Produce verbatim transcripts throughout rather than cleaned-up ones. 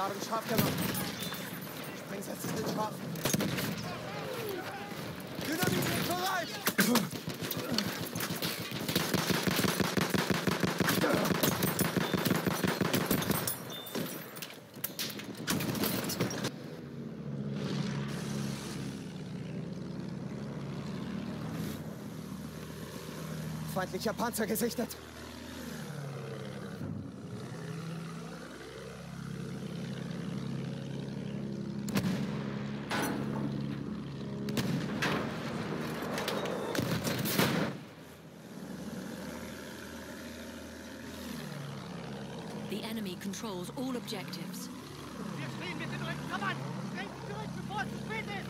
Ladung scharf gemacht. Sprengsätze sind scharf. Dynamit ist bereit! Feindlicher Panzer gesichtet. The enemy controls all objectives. Wir stehen mit den Rücken zur Wand! Treten zurück, bevor es zu spät ist!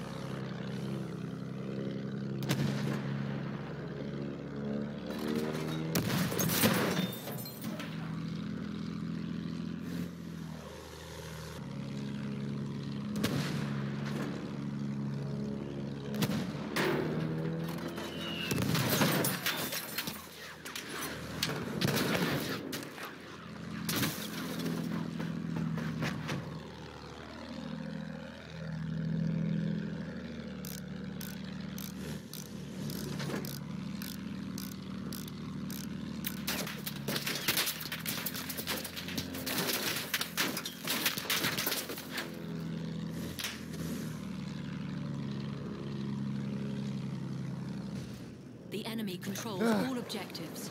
The enemy controls all objectives.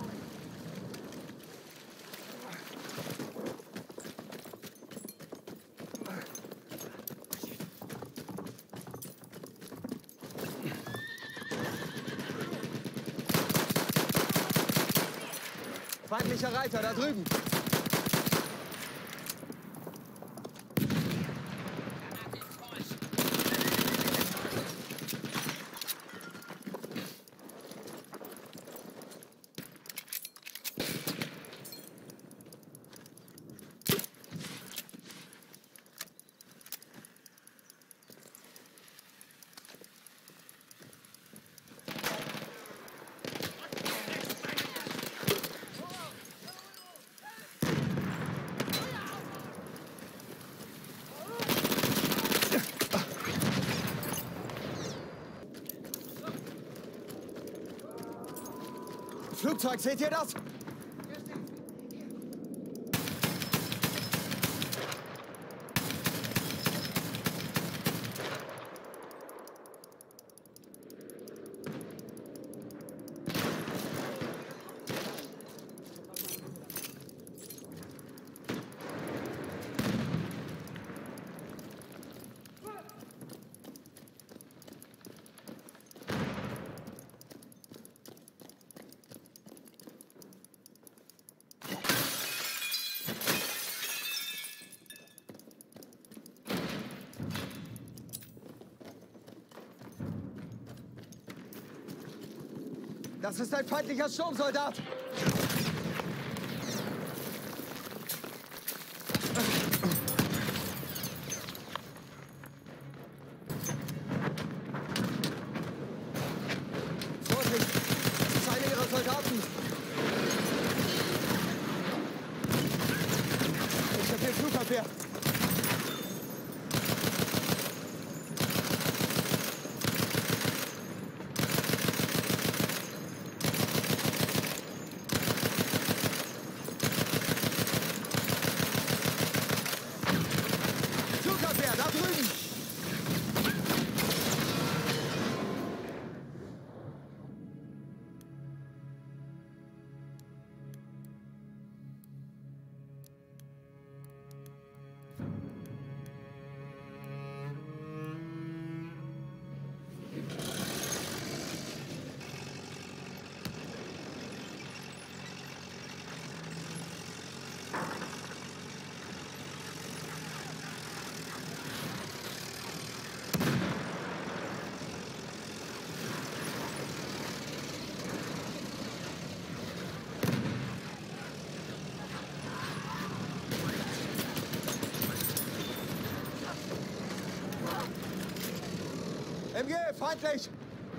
Feindlicher Reiter da drüben. Flugzeug, seht ihr das? Das ist ein feindlicher Sturmsoldat! Vorsicht! Das ist einer ihrer Soldaten! Ich habe hier Flugabwehr! M G, feindlich!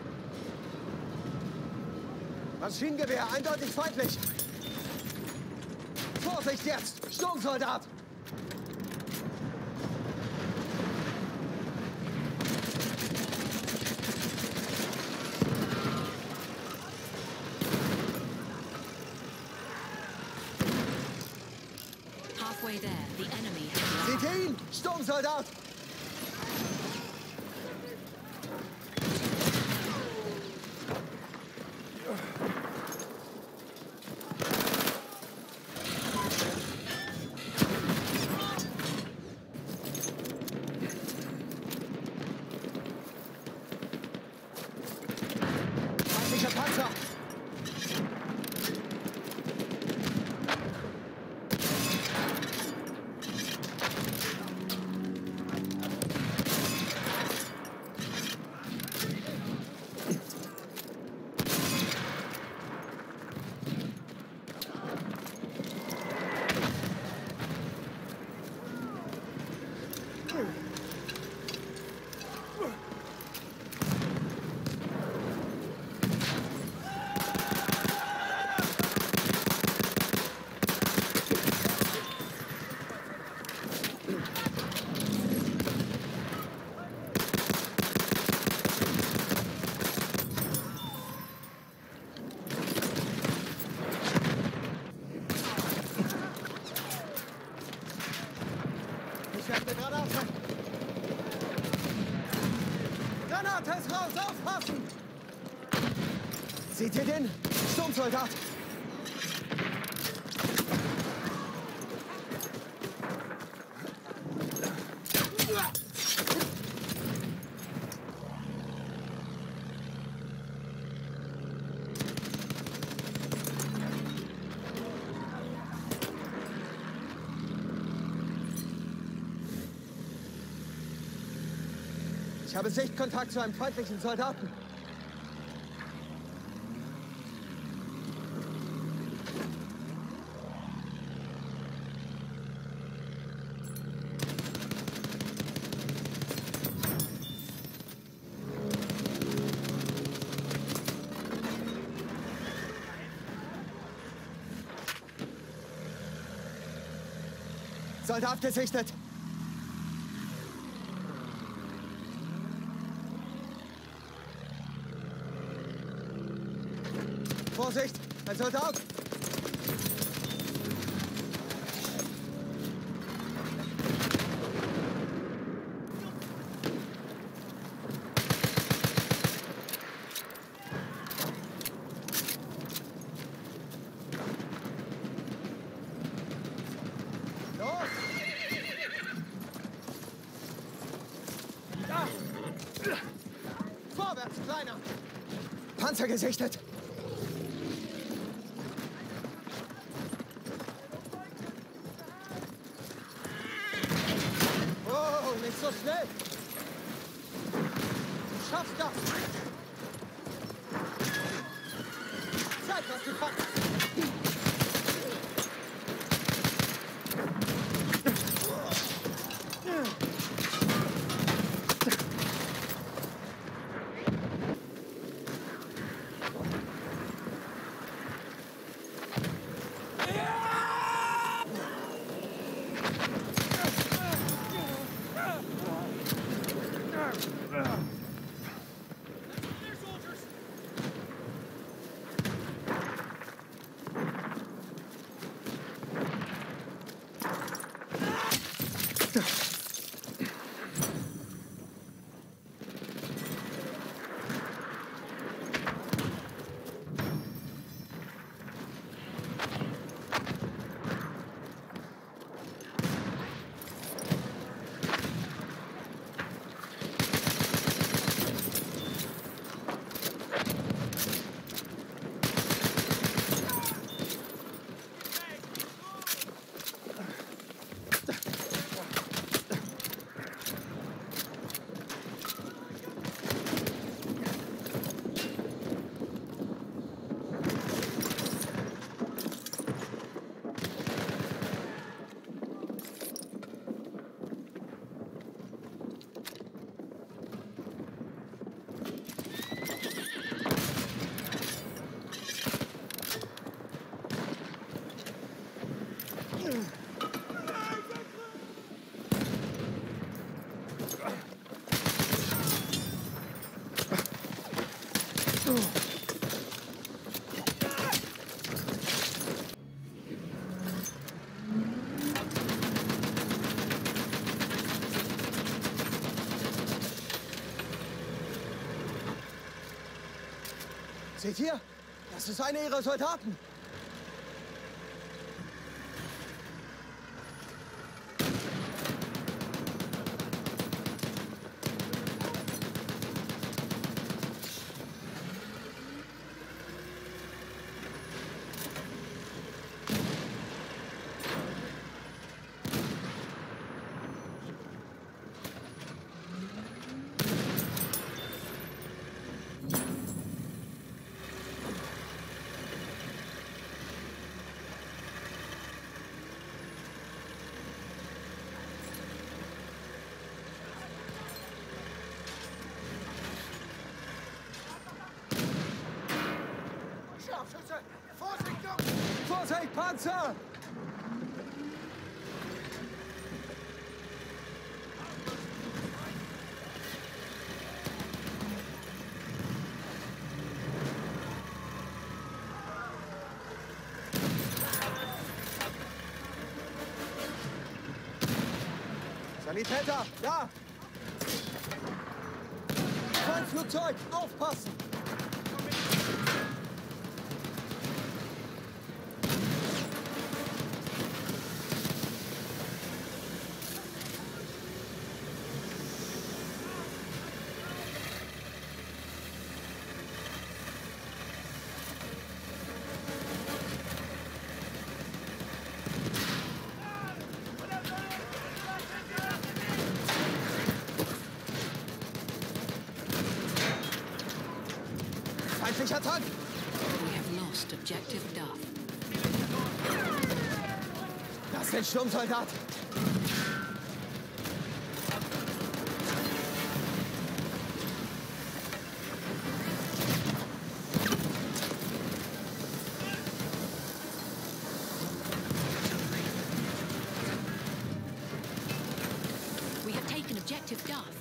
Maschinengewehr, eindeutig feindlich! Vorsicht jetzt! Sturmsoldat! halfway there. The enemy has Seht ihr ihn? Sturmsoldat! Feindlicher Panzer! Ich werde eine Granate. Granate ist raus, aufpassen! Seht ihr den? Sturmsoldat! Ich habe Sichtkontakt zu einem feindlichen Soldaten. Soldat gesichtet! Vorsicht! Ein Soldat! Los! Da! Vorwärts, Kleiner! Panzer gesichtet! Nicht so schnell! Du schaffst das! Zeig, was du kannst! Seht ihr? Das ist einer ihrer Soldaten. Scharfschütze! Vorsicht, Jungs! Vorsicht, Panzer! Sanitäter, da! Feindflugzeug, aufpassen! Feindlicher Tank! We have lost objective Duff. Das sind Sturmsoldaten! We have taken objective Duff.